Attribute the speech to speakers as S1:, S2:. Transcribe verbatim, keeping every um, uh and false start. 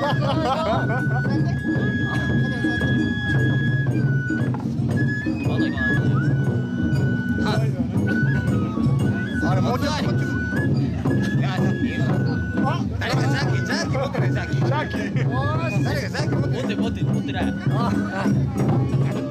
S1: あれもうちょっとこっち。いや、さっき。誰かさっき、さっき持ってない、さっき。さっき。誰かさっき持ってない。
S2: 持って持って持ってない。